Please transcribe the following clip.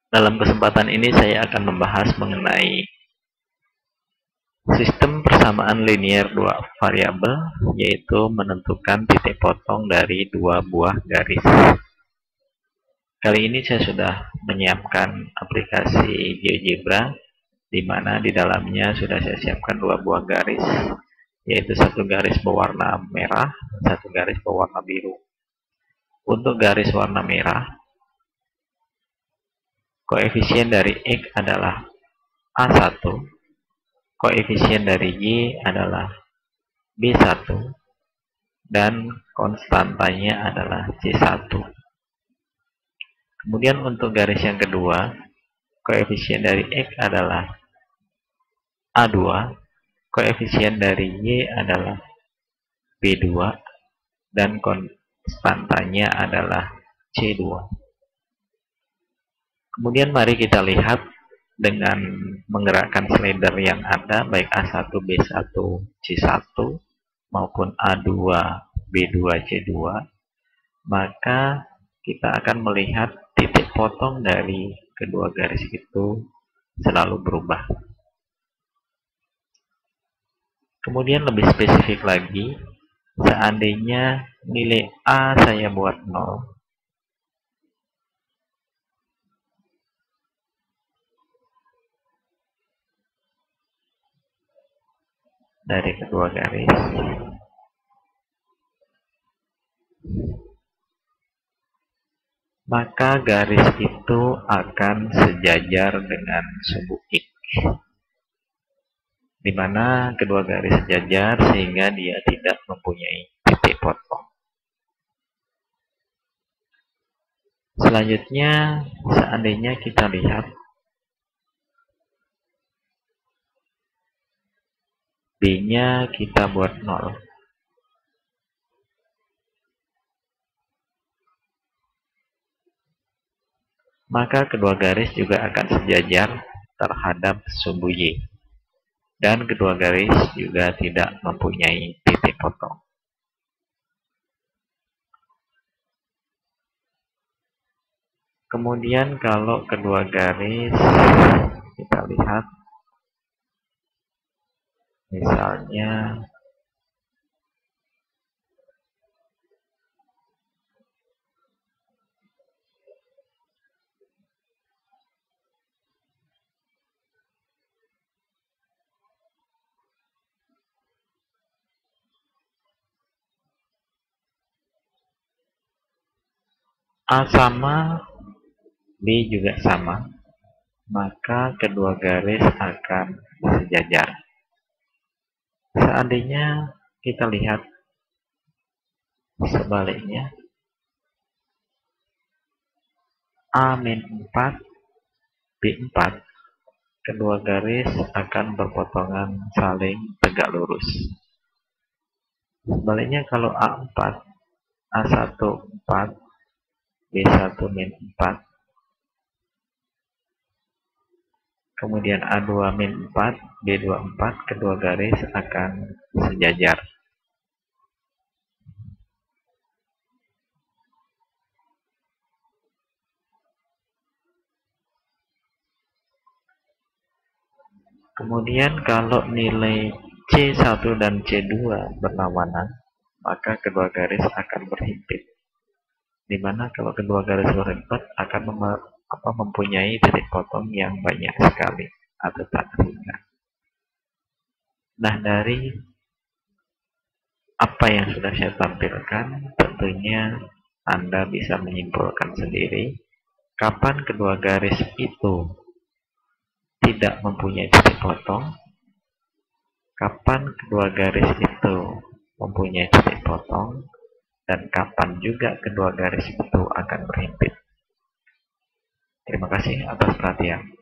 Dalam kesempatan ini saya akan membahas mengenai sistem persamaan linear dua variabel, yaitu menentukan titik potong dari dua buah garis. Kali ini saya sudah menyiapkan aplikasi GeoGebra, di mana di dalamnya sudah saya siapkan dua buah garis, yaitu satu garis berwarna merah, satu garis berwarna biru. Untuk garis warna merah, koefisien dari X adalah A1, koefisien dari Y adalah B1, dan konstantanya adalah C1. Kemudian untuk garis yang kedua, koefisien dari X adalah A2, koefisien dari Y adalah B2, dan konstantanya adalah C2. Kemudian mari kita lihat dengan menggerakkan slider yang ada, baik A1, B1, C1, maupun A2, B2, C2, maka kita akan melihat titik potong dari kedua garis itu selalu berubah. Kemudian lebih spesifik lagi, seandainya nilai A saya buat 0, dari kedua garis, maka garis itu akan sejajar dengan sumbu X, di mana kedua garis sejajar sehingga dia tidak mempunyai titik potong. Selanjutnya, seandainya kita lihat B-nya kita buat 0, maka kedua garis juga akan sejajar terhadap sumbu Y, dan kedua garis juga tidak mempunyai titik potong. Kemudian kalau kedua garis kita lihat, misalnya A sama, B juga sama, maka kedua garis akan sejajar. Seandainya kita lihat sebaliknya, A-4, B4, kedua garis akan berpotongan saling tegak lurus. Sebaliknya kalau A4, A1 4, B1 -4, kemudian A2 -4, B2 4, kedua garis akan sejajar. Kemudian kalau nilai C1 dan C2 berlawanan, maka kedua garis akan berhimpit, di mana kalau kedua garis berhimpit akan mempunyai titik potong yang banyak sekali atau tak terhingga. Nah, dari apa yang sudah saya tampilkan, tentunya Anda bisa menyimpulkan sendiri kapan kedua garis itu tidak mempunyai titik potong, kapan kedua garis itu mempunyai titik potong, dan kapan juga kedua garis itu akan berhimpit. Terima kasih atas perhatian.